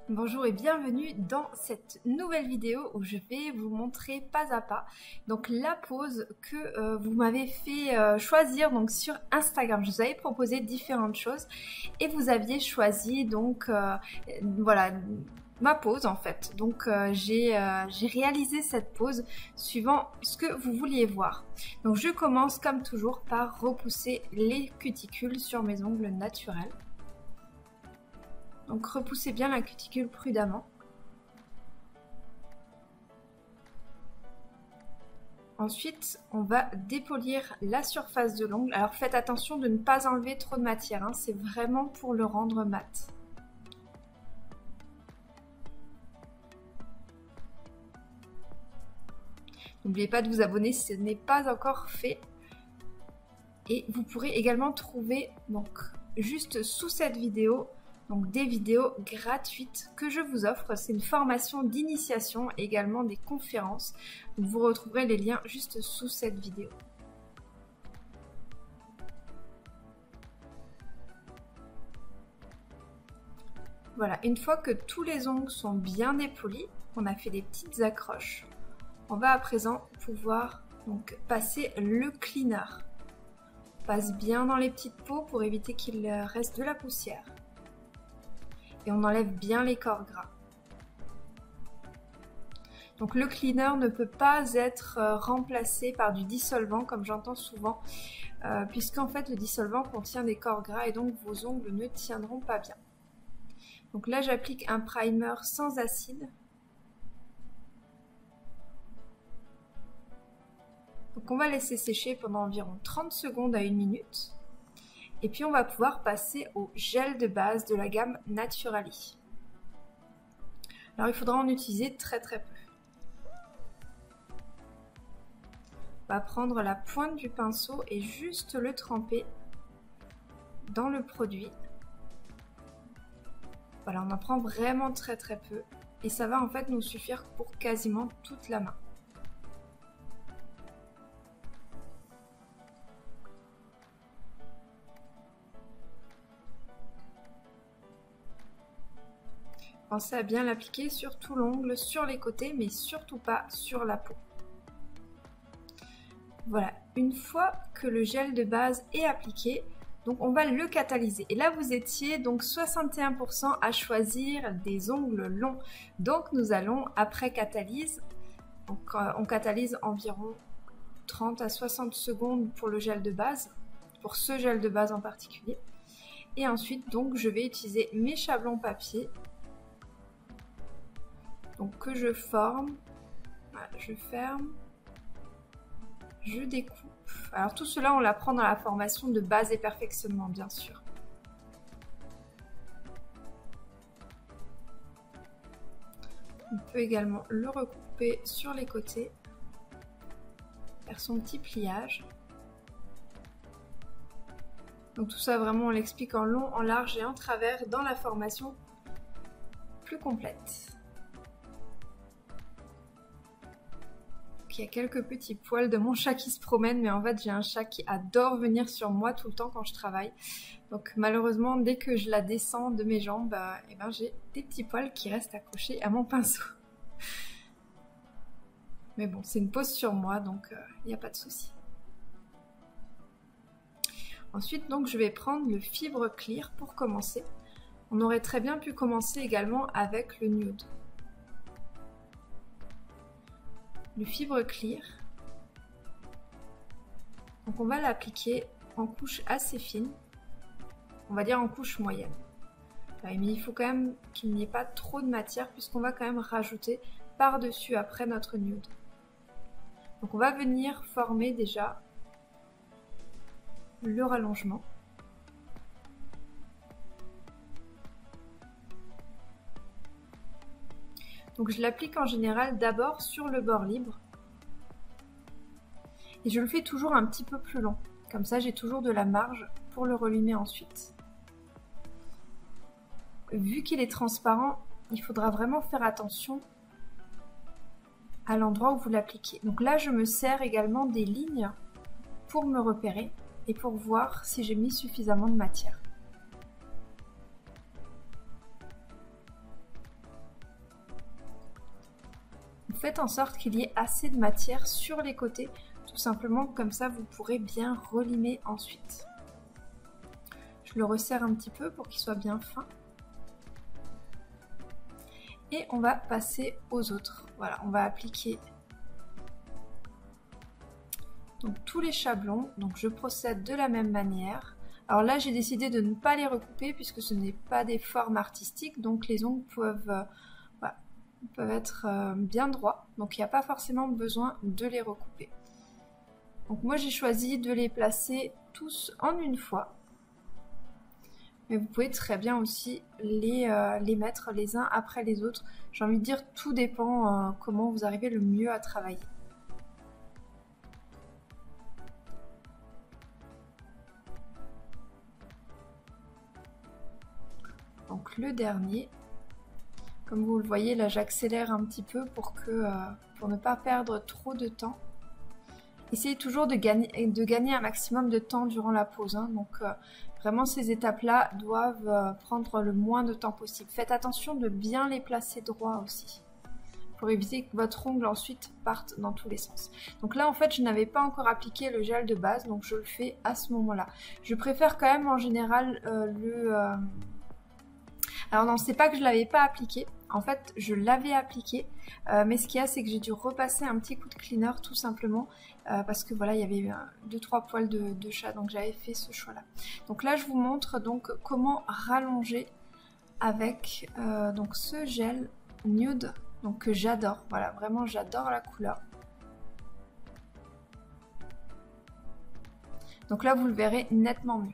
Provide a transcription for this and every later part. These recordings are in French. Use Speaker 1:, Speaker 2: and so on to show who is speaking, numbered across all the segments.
Speaker 1: Bonjour et bienvenue dans cette nouvelle vidéo où je vais vous montrer pas à pas donc la pose que vous m'avez fait choisir donc sur Instagram. Je vous avais proposé différentes choses et vous aviez choisi donc voilà ma pose en fait. Donc j'ai réalisé cette pose suivant ce que vous vouliez voir. Donc je commence comme toujours par repousser les cuticules sur mes ongles naturels. Donc repoussez bien la cuticule prudemment. Ensuite, on va dépolir la surface de l'ongle. Alors faites attention de ne pas enlever trop de matière, hein. C'est vraiment pour le rendre mat. N'oubliez pas de vous abonner si ce n'est pas encore fait. Et vous pourrez également trouver donc juste sous cette vidéo donc des vidéos gratuites que je vous offre. C'est une formation d'initiation, également des conférences. Donc vous retrouverez les liens juste sous cette vidéo. Voilà, une fois que tous les ongles sont bien dépolis, on a fait des petites accroches, on va à présent pouvoir donc passer le cleaner. On passe bien dans les petites peaux pour éviter qu'il reste de la poussière. Et on enlève bien les corps gras. Donc le cleaner ne peut pas être remplacé par du dissolvant comme j'entends souvent, puisqu'en fait le dissolvant contient des corps gras et donc vos ongles ne tiendront pas bien. Donc là j'applique un primer sans acide. Donc on va laisser sécher pendant environ 30 secondes à 1 minute. Et puis on va pouvoir passer au gel de base de la gamme Naturali. Alors il faudra en utiliser très peu. On va prendre la pointe du pinceau et juste le tremper dans le produit. Voilà, on en prend vraiment très peu. Et ça va en fait nous suffire pour quasiment toute la main. Pensez à bien l'appliquer sur tout l'ongle, sur les côtés, mais surtout pas sur la peau. Voilà, une fois que le gel de base est appliqué, donc on va le catalyser. Et là, vous étiez donc 61% à choisir des ongles longs. Donc nous allons, après catalyse, donc on catalyse environ 30 à 60 secondes pour le gel de base, pour ce gel de base en particulier. Et ensuite, donc, je vais utiliser mes chablons papier. Donc que je forme, voilà, je ferme, je découpe. Alors tout cela, on l'apprend dans la formation de base et perfectionnement, bien sûr. On peut également le recouper sur les côtés, faire son petit pliage. Donc tout ça, vraiment, on l'explique en long, en large et en travers dans la formation plus complète. Il y a quelques petits poils de mon chat qui se promènent, mais en fait j'ai un chat qui adore venir sur moi tout le temps quand je travaille. Donc malheureusement dès que je la descends de mes jambes, et ben, j'ai des petits poils qui restent accrochés à mon pinceau. Mais bon, c'est une pose sur moi, donc il n'y a pas de souci. Ensuite donc je vais prendre le fibre clear pour commencer. On aurait très bien pu commencer également avec le nude. Le fibre clear, donc on va l'appliquer en couche assez fine, on va dire en couche moyenne. Mais il faut quand même qu'il n'y ait pas trop de matière puisqu'on va quand même rajouter par-dessus après notre nude. Donc on va venir former déjà le rallongement. Donc je l'applique en général d'abord sur le bord libre. Et je le fais toujours un petit peu plus long. Comme ça j'ai toujours de la marge pour le relumer ensuite. Vu qu'il est transparent, il faudra vraiment faire attention à l'endroit où vous l'appliquez. Donc là je me sers également des lignes pour me repérer et pour voir si j'ai mis suffisamment de matière. faites en sorte qu'il y ait assez de matière sur les côtés, tout simplement, comme ça vous pourrez bien relimer ensuite. Je le resserre un petit peu pour qu'il soit bien fin. Et on va passer aux autres. Voilà, on va appliquer donc tous les chablons. Donc je procède de la même manière. Alors là, j'ai décidé de ne pas les recouper puisque ce n'est pas des formes artistiques, donc les ongles peuvent être bien droits. Donc il n'y a pas forcément besoin de les recouper. Donc moi, j'ai choisi de les placer tous en une fois. Mais vous pouvez très bien aussi les mettre les uns après les autres. J'ai envie de dire, tout dépend comment vous arrivez le mieux à travailler. Donc le dernier, comme vous le voyez, là j'accélère un petit peu pour ne pas perdre trop de temps. Essayez toujours de gagner un maximum de temps durant la pose. Hein. Donc vraiment ces étapes-là doivent prendre le moins de temps possible. Faites attention de bien les placer droit aussi, pour éviter que votre ongle ensuite parte dans tous les sens. Donc là en fait je n'avais pas encore appliqué le gel de base, donc je le fais à ce moment-là. Je préfère quand même en général Alors non, c'est pas que je l'avais pas appliqué, en fait je l'avais appliqué, mais ce qu'il y a c'est que j'ai dû repasser un petit coup de cleaner tout simplement, parce que voilà il y avait 2-3 poils de chat, donc j'avais fait ce choix là. Donc là je vous montre donc comment rallonger avec donc ce gel nude, donc que j'adore, voilà vraiment j'adore la couleur. Donc là vous le verrez nettement mieux.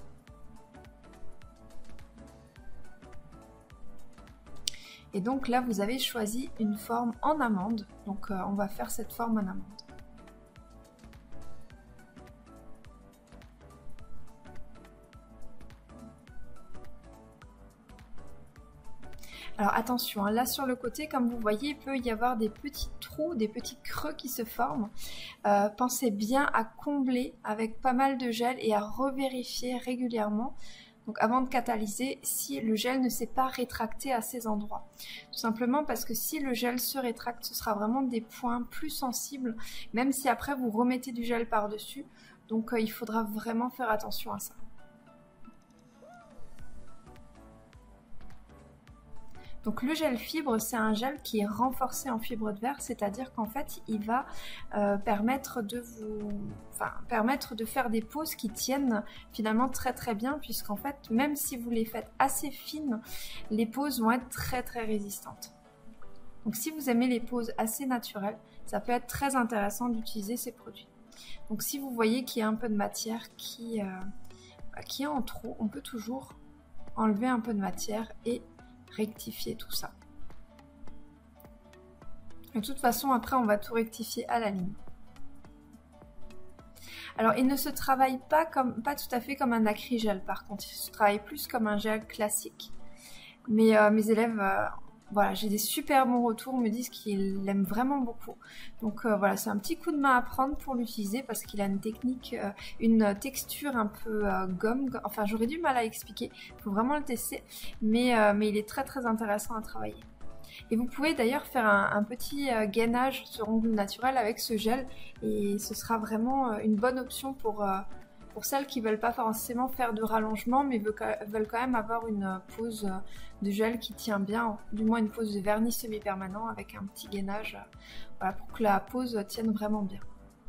Speaker 1: Et donc là, vous avez choisi une forme en amande. Donc on va faire cette forme en amande. Alors attention, hein, là sur le côté, comme vous voyez, il peut y avoir des petits trous, des petits creux qui se forment. Pensez bien à combler avec pas mal de gel et à revérifier régulièrement. Donc avant de catalyser, si le gel ne s'est pas rétracté à ces endroits. Tout simplement parce que si le gel se rétracte, ce sera vraiment des points plus sensibles, même si après vous remettez du gel par-dessus. Donc il faudra vraiment faire attention à ça. Donc le gel fibre, c'est un gel qui est renforcé en fibre de verre, c'est-à-dire qu'en fait, il va permettre de faire des poses qui tiennent finalement très très bien, puisqu'en fait, même si vous les faites assez fines, les poses vont être très très résistantes. Donc si vous aimez les poses assez naturelles, ça peut être très intéressant d'utiliser ces produits. Donc si vous voyez qu'il y a un peu de matière qui est en trop, on peut toujours enlever un peu de matière et rectifier tout ça. De toute façon, après, on va tout rectifier à la ligne. Alors, il ne se travaille pas tout à fait comme un acrygel, par contre. Il se travaille plus comme un gel classique. Mais mes élèves, voilà, j'ai des super bons retours, me disent qu'ils l'aiment vraiment beaucoup. Donc voilà, c'est un petit coup de main à prendre pour l'utiliser parce qu'il a une technique, une texture un peu gomme. Enfin, j'aurais du mal à expliquer. Il faut vraiment le tester, mais il est très très intéressant à travailler. Et vous pouvez d'ailleurs faire un petit gainage sur ongle naturel avec ce gel et ce sera vraiment une bonne option pour celles qui ne veulent pas forcément faire de rallongement mais veulent quand même avoir une pose de gel qui tient bien, du moins une pose de vernis semi-permanent avec un petit gainage, voilà, pour que la pose tienne vraiment bien.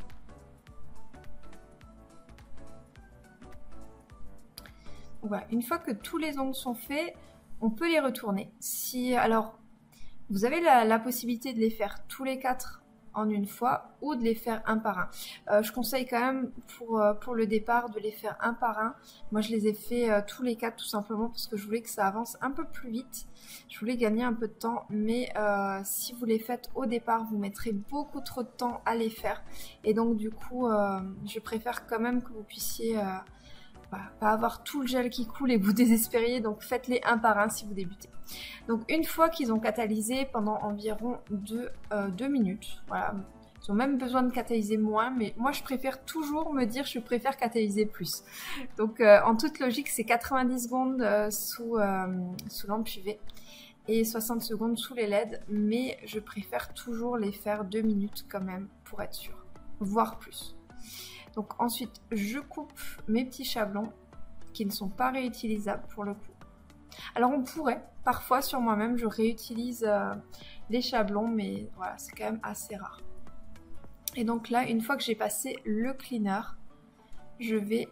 Speaker 1: Voilà, une fois que tous les ongles sont faits, on peut les retourner. Alors, vous avez la possibilité de les faire tous les 4 en une fois ou de les faire un par un. Je conseille quand même pour le départ de les faire un par un. Moi je les ai fait tous les 4 tout simplement parce que je voulais que ça avance un peu plus vite. Je voulais gagner un peu de temps, mais si vous les faites au départ, vous mettrez beaucoup trop de temps à les faire. Et donc du coup, je préfère quand même que vous puissiez pas avoir tout le gel qui coule et vous désespériez, donc faites-les un par un si vous débutez. Donc une fois qu'ils ont catalysé pendant environ 2 minutes, voilà, ils ont même besoin de catalyser moins, mais moi je préfère toujours me dire je préfère catalyser plus. Donc en toute logique c'est 90 secondes sous lampe UV. et 60 secondes sous les LED, mais je préfère toujours les faire 2 minutes quand même pour être sûre, voire plus. Donc ensuite, je coupe mes petits chablons qui ne sont pas réutilisables pour le coup. Alors on pourrait, parfois sur moi-même, je réutilise les chablons, mais voilà, c'est quand même assez rare. Et donc là, une fois que j'ai passé le cleaner, je vais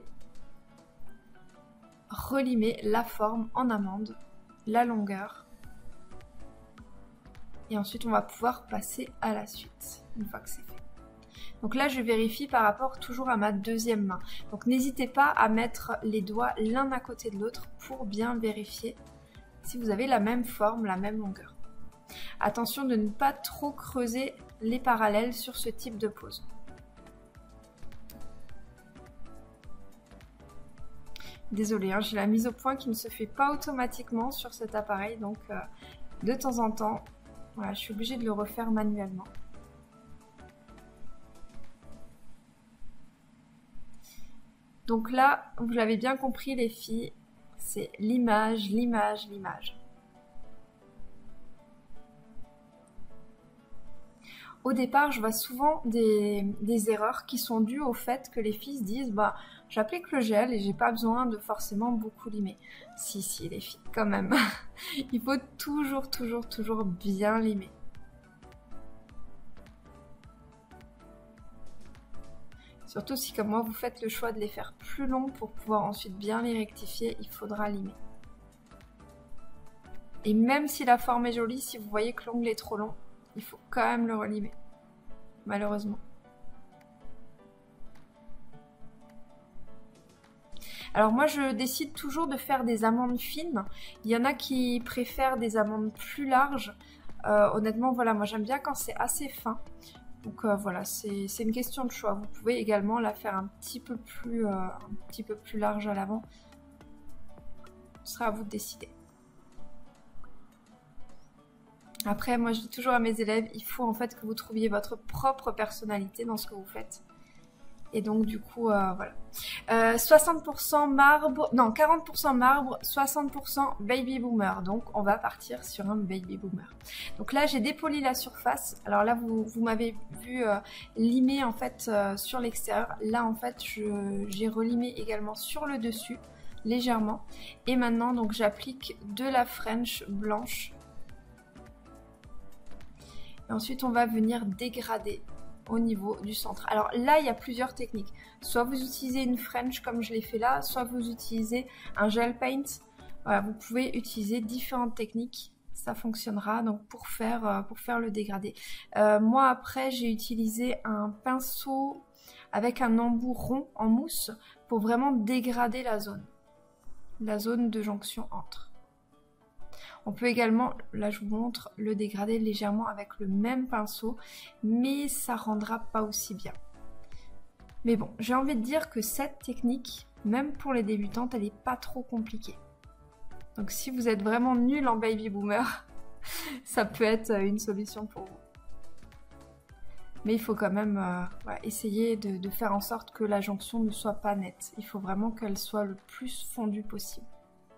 Speaker 1: relimer la forme en amande, la longueur. Et ensuite, on va pouvoir passer à la suite, une fois que c'est fait. Donc là, je vérifie par rapport toujours à ma deuxième main. Donc n'hésitez pas à mettre les doigts l'un à côté de l'autre pour bien vérifier si vous avez la même forme, la même longueur. Attention de ne pas trop creuser les parallèles sur ce type de pose. Désolée, hein, j'ai la mise au point qui ne se fait pas automatiquement sur cet appareil, donc de temps en temps, voilà, je suis obligée de le refaire manuellement. Donc là, vous l'avez bien compris les filles, c'est l'image, l'image, l'image. Au départ, je vois souvent des erreurs qui sont dues au fait que les filles se disent bah, j'applique le gel et j'ai pas besoin de forcément beaucoup limer. Si, les filles, quand même. Il faut toujours bien limer. Surtout si comme moi vous faites le choix de les faire plus longs pour pouvoir ensuite bien les rectifier, il faudra limer. Et même si la forme est jolie, si vous voyez que l'ongle est trop long, il faut quand même le relimer, malheureusement. Alors moi je décide toujours de faire des amandes fines. Il y en a qui préfèrent des amandes plus larges. Honnêtement voilà, moi j'aime bien quand c'est assez fin. Donc voilà, c'est une question de choix. Vous pouvez également la faire un petit peu plus large à l'avant. Ce sera à vous de décider. Après, moi je dis toujours à mes élèves, il faut en fait que vous trouviez votre propre personnalité dans ce que vous faites. Et donc du coup, voilà. 60% marbre, non 40% marbre, 60% baby boomer. Donc on va partir sur un baby boomer. Donc là j'ai dépoli la surface. Alors là vous m'avez vu limer en fait sur l'extérieur. Là en fait j'ai relimé également sur le dessus légèrement. Et maintenant donc j'applique de la French blanche. Et ensuite on va venir dégrader au niveau du centre. Alors là, il y a plusieurs techniques. Soit vous utilisez une French comme je l'ai fait là, soit vous utilisez un gel paint. Voilà, vous pouvez utiliser différentes techniques. Ça fonctionnera donc pour faire le dégradé. Moi après, j'ai utilisé un pinceau avec un embout rond en mousse pour vraiment dégrader la zone de jonction entre. On peut également, là je vous montre, le dégrader légèrement avec le même pinceau, mais ça rendra pas aussi bien. Mais bon, j'ai envie de dire que cette technique, même pour les débutantes, elle n'est pas trop compliquée. Donc si vous êtes vraiment nul en baby boomer, ça peut être une solution pour vous. Mais il faut quand même essayer de faire en sorte que la jonction ne soit pas nette. Il faut vraiment qu'elle soit le plus fondue possible.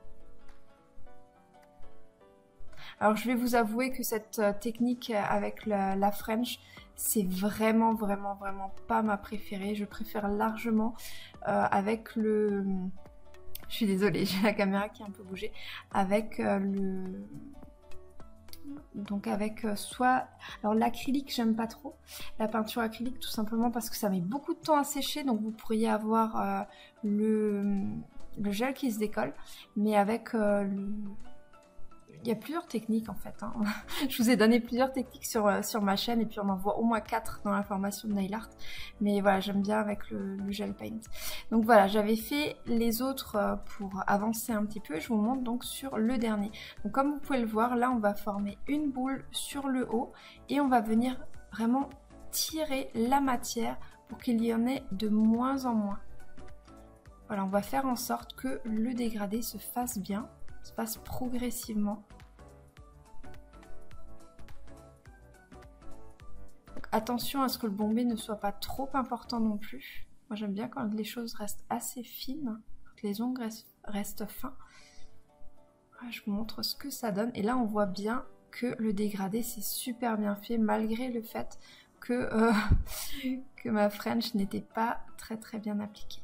Speaker 1: Alors je vais vous avouer que cette technique avec la French, c'est vraiment pas ma préférée. Je préfère largement avec le... Je suis désolée, j'ai la caméra qui a un peu bougé. Avec donc avec soit... Alors l'acrylique, j'aime pas trop. La peinture acrylique, tout simplement parce que ça met beaucoup de temps à sécher. Donc vous pourriez avoir le gel qui se décolle. Mais avec il y a plusieurs techniques en fait. Hein. Je vous ai donné plusieurs techniques sur ma chaîne et puis on en voit au moins 4 dans la formation de nail art. Mais voilà, j'aime bien avec le gel paint. Donc voilà, j'avais fait les autres pour avancer un petit peu. Je vous montre donc sur le dernier. Donc comme vous pouvez le voir, là on va former une boule sur le haut et on va venir vraiment tirer la matière pour qu'il y en ait de moins en moins. Voilà, on va faire en sorte que le dégradé se fasse bien. Se passe progressivement. Donc, attention à ce que le bombé ne soit pas trop important non plus. Moi j'aime bien quand les choses restent assez fines, quand les ongles restent fins. Voilà, je vous montre ce que ça donne. Et là, on voit bien que le dégradé, c'est super bien fait, malgré le fait que, que ma French n'était pas très bien appliquée.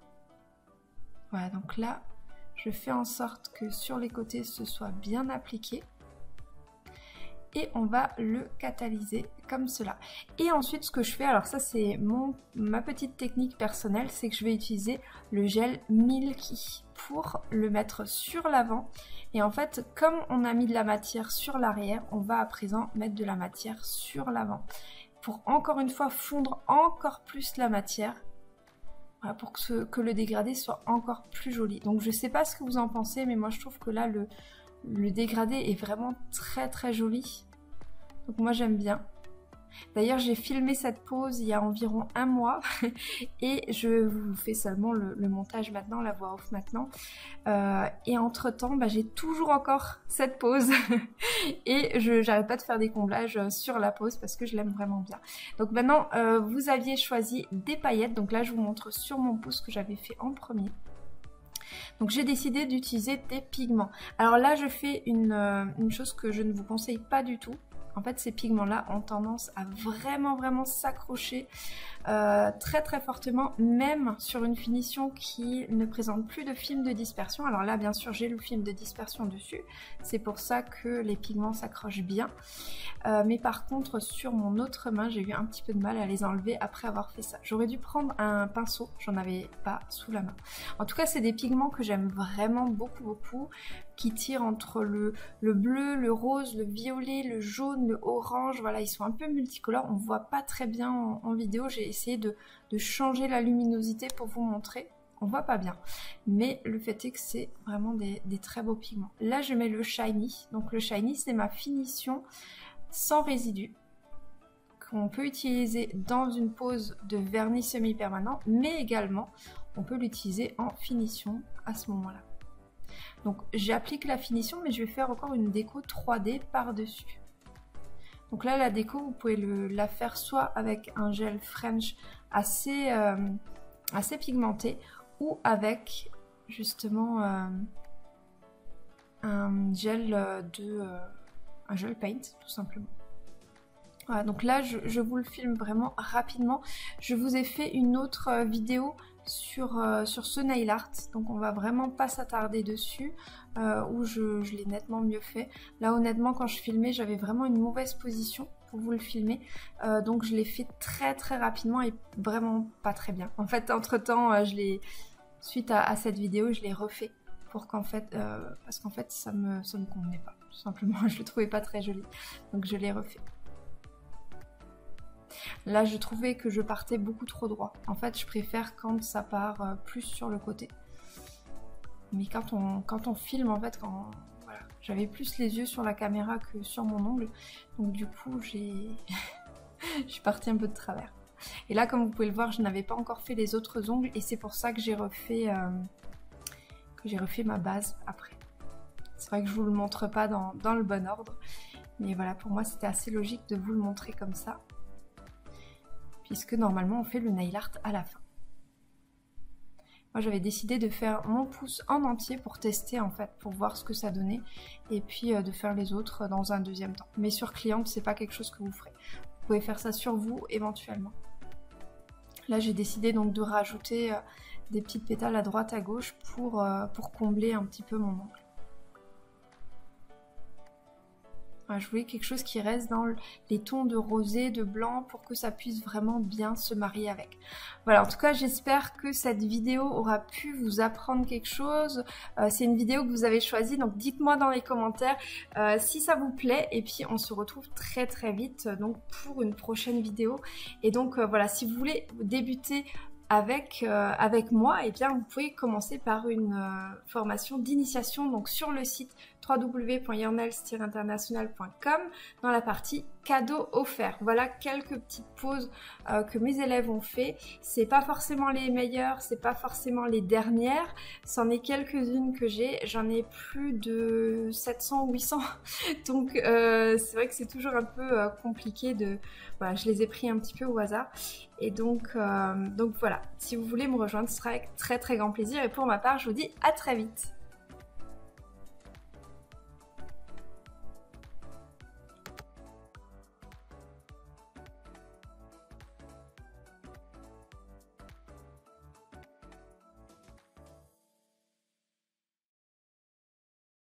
Speaker 1: Voilà, donc là, je fais en sorte que sur les côtés, ce soit bien appliqué. Et on va le catalyser comme cela. Et ensuite, ce que je fais, alors ça c'est ma petite technique personnelle, c'est que je vais utiliser le gel Milky pour le mettre sur l'avant. Et en fait, comme on a mis de la matière sur l'arrière, on va à présent mettre de la matière sur l'avant. Pour encore une fois fondre encore plus la matière. Voilà, pour que le dégradé soit encore plus joli. Donc je sais pas ce que vous en pensez, mais moi je trouve que là le dégradé est vraiment très joli. Donc moi j'aime bien. D'ailleurs j'ai filmé cette pose il y a environ un mois et je vous fais seulement le montage maintenant, la voix off maintenant. Et entre temps j'ai toujours encore cette pose et j'arrête pas de faire des comblages sur la pose parce que je l'aime vraiment bien. Donc maintenant vous aviez choisi des paillettes, donc là je vous montre sur mon pouce que j'avais fait en premier. Donc j'ai décidé d'utiliser des pigments. Alors là je fais une chose que je ne vous conseille pas du tout. En fait, ces pigments-là ont tendance à vraiment s'accrocher très fortement, même sur une finition qui ne présente plus de film de dispersion. Alors là, bien sûr, j'ai le film de dispersion dessus. C'est pour ça que les pigments s'accrochent bien. Mais par contre, sur mon autre main, j'ai eu un petit peu de mal à les enlever après avoir fait ça. J'aurais dû prendre un pinceau, j'en avais pas sous la main. En tout cas, c'est des pigments que j'aime vraiment beaucoup, qui tirent entre le bleu, le rose, le violet, le jaune, le orange. Voilà, ils sont un peu multicolores. On voit pas très bien en vidéo. J'ai essayé de changer la luminosité pour vous montrer. On voit pas bien. Mais le fait est que c'est vraiment des très beaux pigments. Là, je mets le Shiny. Donc le Shiny, c'est ma finition sans résidus qu'on peut utiliser dans une pose de vernis semi-permanent, mais également on peut l'utiliser en finition à ce moment-là. Donc j'applique la finition, mais je vais faire encore une déco 3D par-dessus. Donc là, la déco, vous pouvez la faire soit avec un gel French assez pigmenté, ou avec justement un gel paint, tout simplement. Voilà, donc là, je vous le filme vraiment rapidement. Je vous ai fait une autre vidéo sur ce nail art, donc on va vraiment pas s'attarder dessus, où je l'ai nettement mieux fait. Là honnêtement quand je filmais j'avais vraiment une mauvaise position pour vous le filmer, donc je l'ai fait très rapidement et vraiment pas très bien. En fait entre temps suite à cette vidéo je l'ai refait pour qu'en fait, parce qu'en fait ça me convenait pas, tout simplement je le trouvais pas très joli, donc je l'ai refait. Là, je trouvais que je partais beaucoup trop droit. En fait, je préfère quand ça part plus sur le côté. Mais quand on filme, en fait, voilà, j'avais plus les yeux sur la caméra que sur mon ongle. Donc du coup, je suis partie un peu de travers. Et là, comme vous pouvez le voir, je n'avais pas encore fait les autres ongles. Et c'est pour ça que j'ai refait ma base après. C'est vrai que je vous le montre pas dans le bon ordre. Mais voilà, pour moi, c'était assez logique de vous le montrer comme ça. Puisque normalement on fait le nail art à la fin. Moi j'avais décidé de faire mon pouce en entier pour tester en fait, pour voir ce que ça donnait, et puis de faire les autres dans un deuxième temps. Mais sur cliente, c'est pas quelque chose que vous ferez. Vous pouvez faire ça sur vous éventuellement. Là j'ai décidé donc de rajouter des petites pétales à droite à gauche pour combler un petit peu mon ongle. Je voulais quelque chose qui reste dans les tons de rosé, de blanc, pour que ça puisse vraiment bien se marier avec. Voilà, en tout cas, j'espère que cette vidéo aura pu vous apprendre quelque chose. C'est une vidéo que vous avez choisie, donc dites-moi dans les commentaires si ça vous plaît. Et puis, on se retrouve très vite donc pour une prochaine vidéo. Et donc, voilà, si vous voulez débuter avec moi, et bien vous pouvez commencer par une formation d'initiation donc sur le site www.yournails-international.com dans la partie cadeaux offerts. Voilà quelques petites pauses que mes élèves ont fait. C'est pas forcément les meilleures, c'est pas forcément les dernières, c'en est quelques-unes que j'ai. J'en ai plus de 700 ou 800, donc c'est vrai que c'est toujours un peu compliqué de... Voilà, je les ai pris un petit peu au hasard. Et donc voilà, si vous voulez me rejoindre, ce sera avec très grand plaisir. Et pour ma part, je vous dis à très vite.